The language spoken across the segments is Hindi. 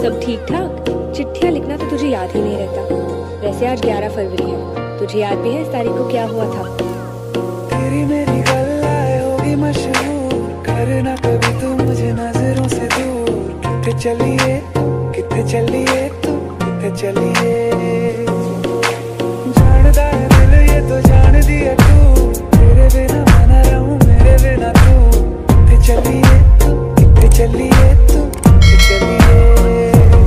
सब ठीक ठाक? चिट्ठियाँ लिखना तो तुझे याद ही नहीं रहता। वैसे आज 11 फरवरी है, तुझे याद भी है इस तारीख को क्या हुआ था? तेरी मेरी गल्लाएं होगी मशहूर, करना कभी तू मुझे नजरों से दूर। कितने चलिए कितने चलिए तू कितने चलिए, जानदा है दिल ये तो जान दिया तू, तेरे बिना मैं ना रहूं मेरे बिना तू। कितने चलिए तू कितने चलिए तू कितने चलिए,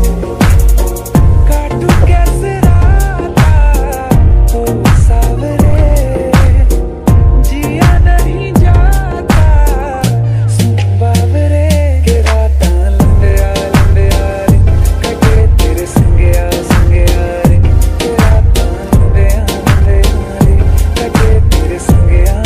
काटू कैसे राता ओ सावरे, जिया नहीं जाता सुन बावरे। के राता लंबे रे कटे तेरे संगे रे, के राता लंबे रे कटे तेरे संगे रे।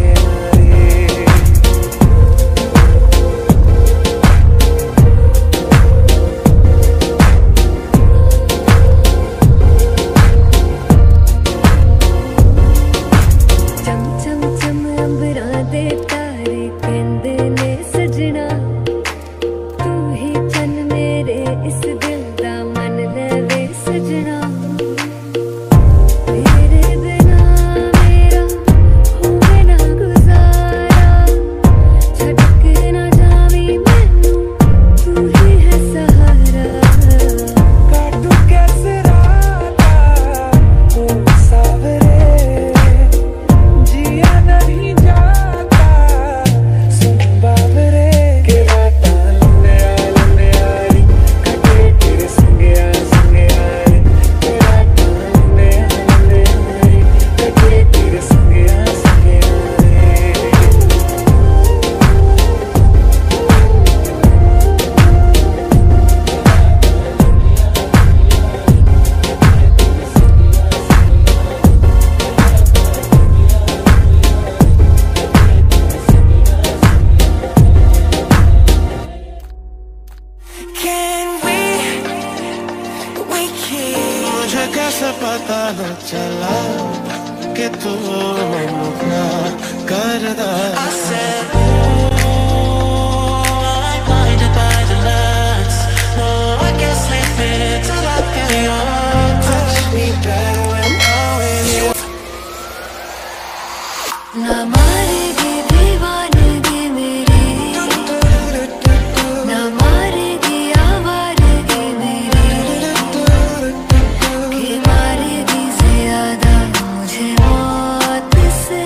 चम चम चम अंबरां दे तारे कहंदे ने सजना, तू ही चन मेरे इस दिल दा मन लवे सजना। तेरे बिना मेरा होवे ना गुजारा, छड़ के ना जावी मैनू तू ही है सहारा। काटू कैसे राता ओ सावरे, जिया नहीं जाता सुन बावरे। के राता लंबे रे कटे तेरे संगे रे, के राता लंबे रे कटे तेरे संगे रे। मुझे कैसे पता न चला कि तू मैनू प्यार करदा। I said, I'm blinded by the lights. No, I can't sleep it till I feel your touch me better when I'm with you. ना मारेगी दीवानगी मेरी, ना मारेगी आवारगी मेरी, कि मारेगी ज्यादा मुझे मौत से,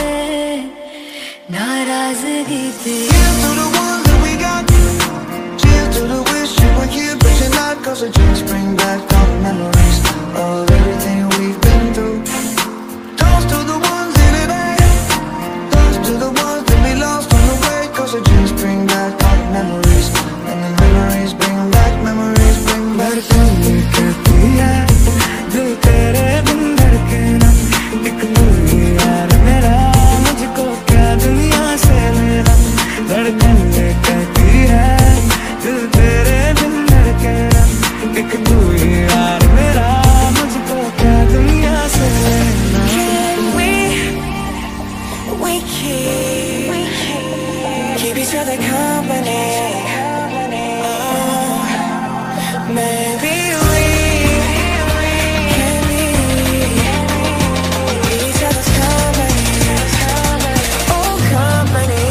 नाराजगी तेरी। Cheers to the ones that we got. Cheers to the wish you were here but you're not. 'Cause the drinks bring back all the memories of everything we've been through. Toast to the ones in it ain't. Toast to the ones that we lost on the way. 'Cause the drinks bring back all the memories, and the memories bring back, memories bring back. धड़कन कहती है दिल तेरे बिन धड़के ना, एक तू ही यार मेरा, मुझको क्या दुनिया से लेना। धड़कन कहती है दिल तेरे बिन धड़के ना, एक तू ही यार मेरा, मुझको क्या दुनिया से लेना। We keep each other company. Oh, maybe we can be each other's company. Oh, company.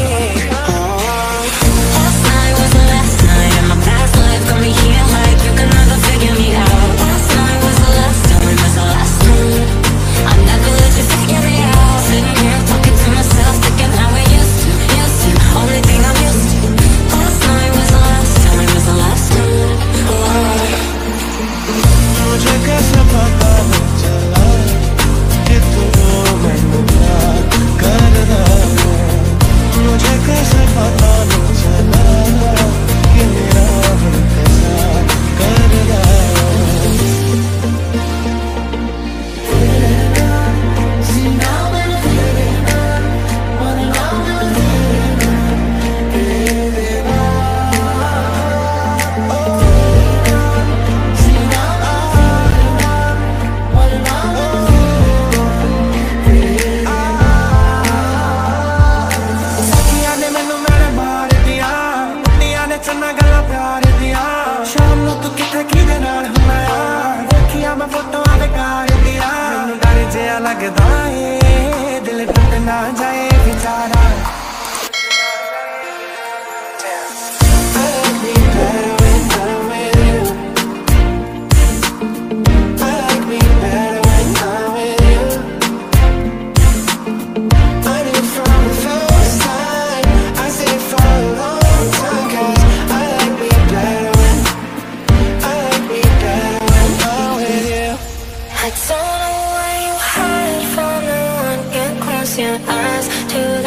Last night was the last night, and my past life got me here like you can never figure me out. Last night was the last time, it's the last time. I never let you figure me out. Sitting here talking to myself, thinking how we used to. Only thing I'm used to. Last night आए दिल टूट ना जाए बेचारा Your eyes to